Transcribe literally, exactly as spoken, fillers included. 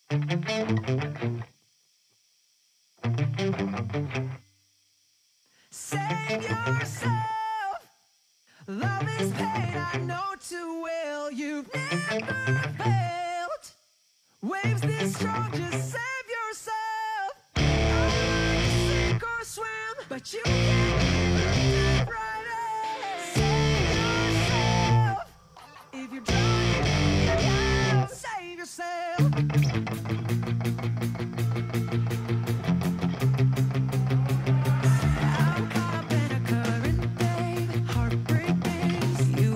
Save yourself. Love is pain, I know too well. You've never failed. Waves this strong, just save yourself. I learned to sink or swim, but you can't get right in. Save yourself. If you're drowning, save yourself. I'm caught up in a current, babe. Heartbreak things you